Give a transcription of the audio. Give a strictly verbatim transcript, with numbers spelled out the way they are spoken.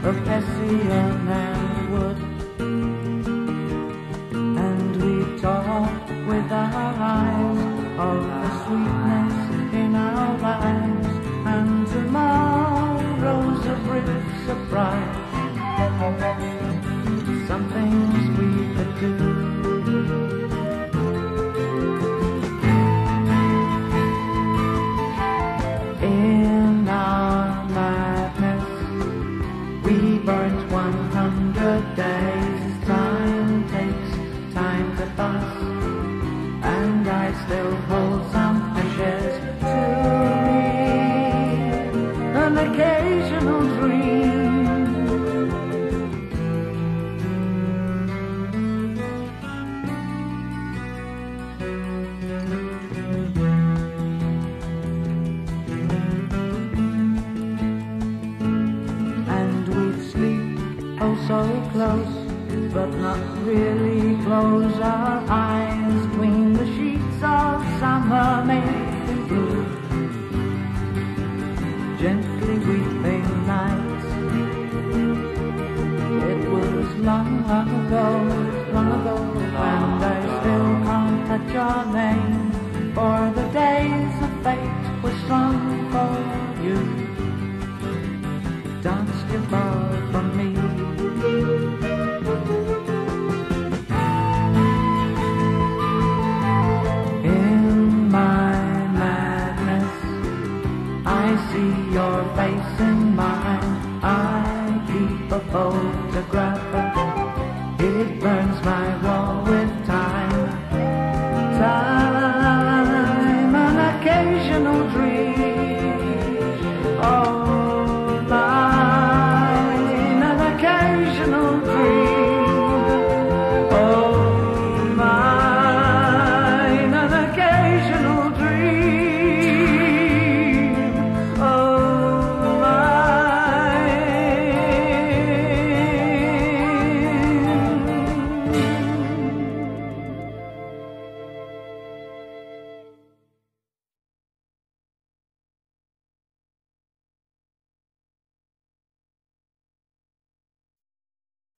of Hessian and wood, and we talk with our eyes of the sweetness in our lives, and tomorrow's a brief surprise, some things we could do. In our madness we burnt one hundred days. Time takes time to pass, and I still hold some ashes to me, an occasional dream. And we'd sleep oh so close, but not really close our eyes, between the sheets of summer making blue, gently weeping nights. It was long, long ago, long ago, and I still can't touch your name, for the days of fate were strong for you. Danced you far from me. In my madness I see your face in mine. I keep a photograph, it burns my